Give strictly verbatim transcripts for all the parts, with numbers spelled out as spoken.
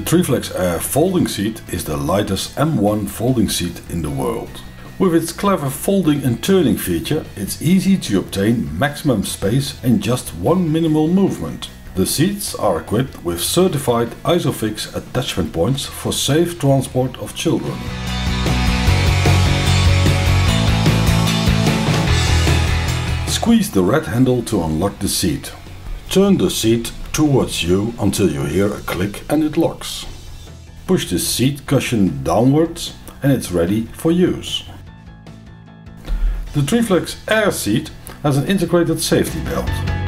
Triflex Air folding seat is the lightest M one folding seat in the world. With its clever folding and turning feature, it's easy to obtain maximum space in just one minimal movement. The seats are equipped with certified ISOFIX attachment points for safe transport of children. Squeeze the red handle to unlock the seat. Turn the seat towards you until you hear a click and it locks. Push the seat cushion downwards and it's ready for use. The Triflex Air seat has an integrated safety belt.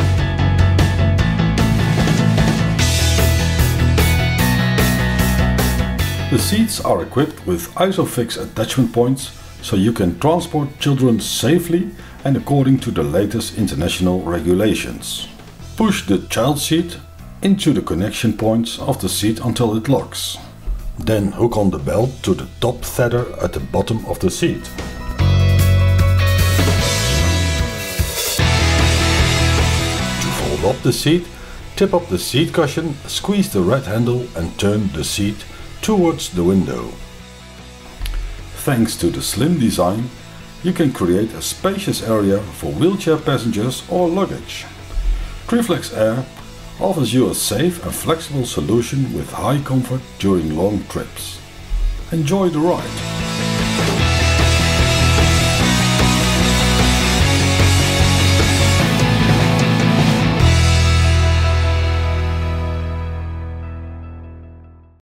The seats are equipped with ISOFIX attachment points so you can transport children safely and according to the latest international regulations. Push the child seat into the connection points of the seat until it locks. Then hook on the belt to the top tether at the bottom of the seat. To fold up the seat, tip up the seat cushion, squeeze the red handle and turn the seat towards the window. Thanks to the slim design, you can create a spacious area for wheelchair passengers or luggage. Triflex Air offers you a safe and flexible solution with high comfort during long trips. Enjoy the ride!